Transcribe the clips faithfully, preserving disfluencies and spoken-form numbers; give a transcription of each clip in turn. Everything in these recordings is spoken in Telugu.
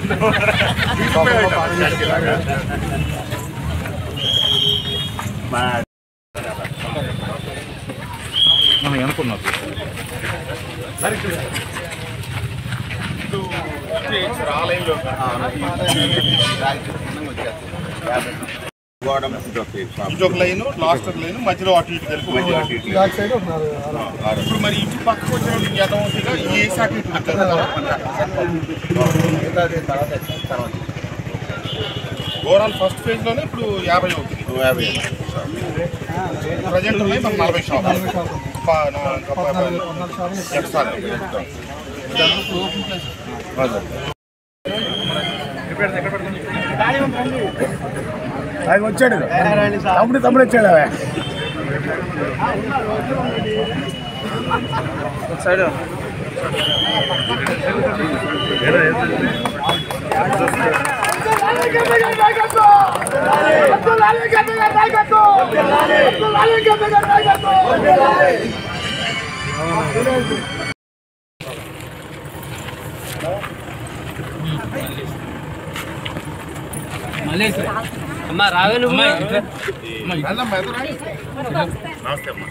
మనం అనుకున్నాం ఆలయంలో ఇదొక లైన్ లాస్ట్ లైన్ మధ్యలో అటు ఇటు కలిపి ఇప్పుడు మరి ఇంటి పక్కకు వచ్చిన యథావతిగా ఏ శాఖ ఓవరాల్ ఫస్ట్ ఫేజ్ లోనే ఇప్పుడు యాభై అవుతుంది యాభై ప్రజెంట్ ఉన్నాయి మన నలభై షాపులు ఎక్స్ట్రా ఆయన వచ్చాడు తమ్ముడు తమ్ముడు వచ్చాడు సైడ్ అమ్మా రావే నువ్వు నమస్తే అమ్మా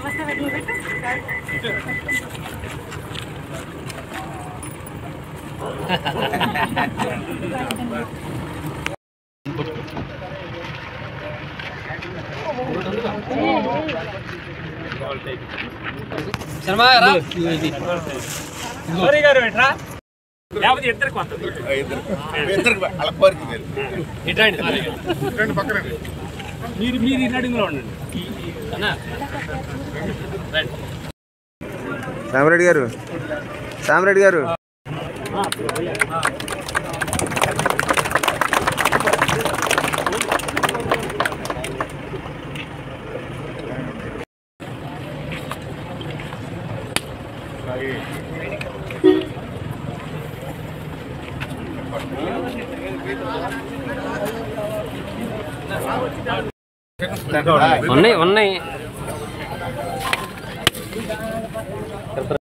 శర్మ గారు ఎట్రా లేకపోతే ఇద్దరికి వస్తుంది మీరు మీరు ఇన్నడింగ్లో ఉండండి సామరెడ్డి గారు సామరెడ్డి గారు ఉన్నాయి ఉన్నాయి